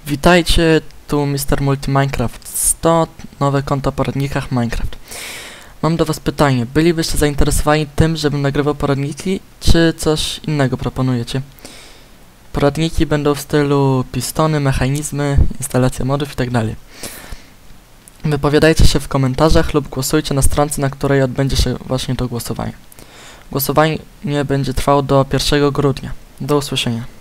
Witajcie, tu Mr. Multi Minecraft 100, nowe konto o poradnikach Minecraft. Mam do was pytanie, bylibyście zainteresowani tym, żebym nagrywał poradniki, czy coś innego proponujecie? Poradniki będą w stylu pistony, mechanizmy, instalacja modów itd. Wypowiadajcie się w komentarzach lub głosujcie na stronce, na której odbędzie się właśnie to głosowanie. Głosowanie będzie trwało do 1 grudnia. Do usłyszenia.